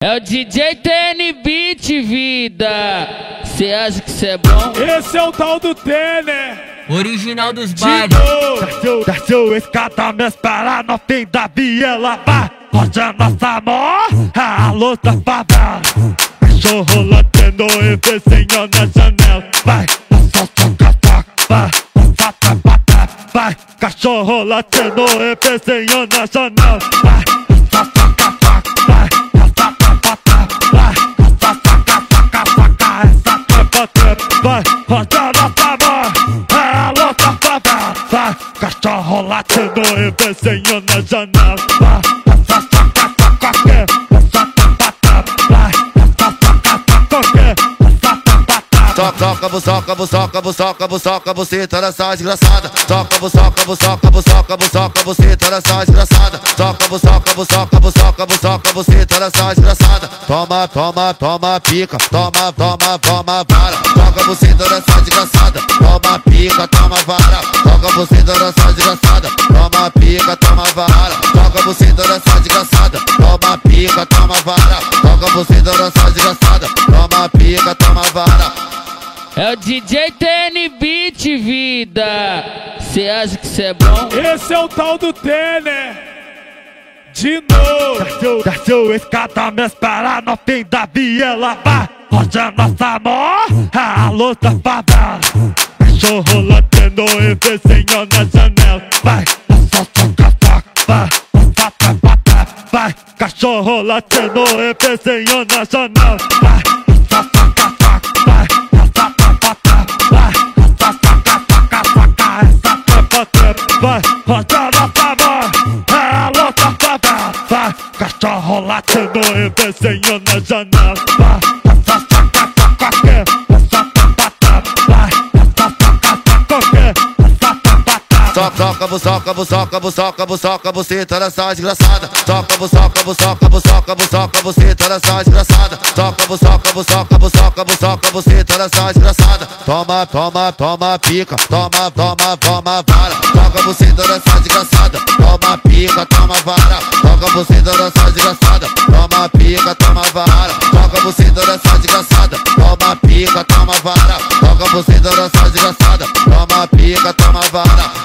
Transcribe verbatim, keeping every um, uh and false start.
É o D J T N Beat, vida. Cê acha que cê é bom? Esse é o tal do T, né? Original dos bailes. Desceu, desceu, escada, me espera no fim da viela. Vai, roda nossa amor, a luz da favela. Cachorro latendo e vizinho na janela. Vai, só toca, toca, vai, só toca, vai. Cachorro latendo e vizinho na janela. Vai, só toca, toca, vai, só toca, vai, só toca, toca, toca, essa trepa, trepa. Vai, roda nossa amor, a luz da favela. Vai, cachorro latendo e vizinho na janela. Vai, só toca, toca, só toca, vai, só toca, toca, Toca, buçoca, buçoca, buçoca, buçoca, buceta nessa desgraçada. Toca, buçoca, buçoca, buçoca, buçoca, buceta nessa desgraçada. Toca, buçoca, buçoca, buçoca, buçoca, buceta nessa desgraçada. Toma, toma, toma pica, toma, toma, toma vara. Toca, buceta nessa desgraçada. Toma pica, toma vara. Toca, buceta nessa desgraçada. Toma pica, toma vara. Toca, buceta nessa desgraçada. Toma pica, toma vara. Toca, buceta nessa desgraçada. Toma pica, toma vara. É o D J T N Beat, vida. Cê acha que cê é bom? Esse é o tal do T, né? De novo. Desceu, desceu, escada, me espera no fim da viela. Vai, roda nossa amor, a luz da favela. Cachorro latendo e vizinho na janela. Vai, só toca, toca, vai, só toca, vai. Cachorro latendo e vizinho na janela. Vai, só toca, toca, vai. Vai, roda nossa amor, é a luta favela. Vai, cachorro latendo e vizinho na janela. Vai, só toca, toca, só toca, vai, só toca, toca, só toca. Toca, buçoca, buçoca, buçoca, buçoca, buceta nessa desgraçada. Toca, buçoca, buçoca, buçoca, buçoca, buceta nessa desgraçada. Toca, buçoca, buçoca, buçoca, buçoca, buceta nessa desgraçada. Toma, toma, toma pica, toma, toma, toma vara. Toca, buceta nessa desgraçada. Toma pica, toma vara. Toca, buceta nessa desgraçada. Toma pica, toma vara. Toca, buceta nessa desgraçada. Toma pica, toma vara. Toca, buceta nessa desgraçada. Toma pica, toma vara.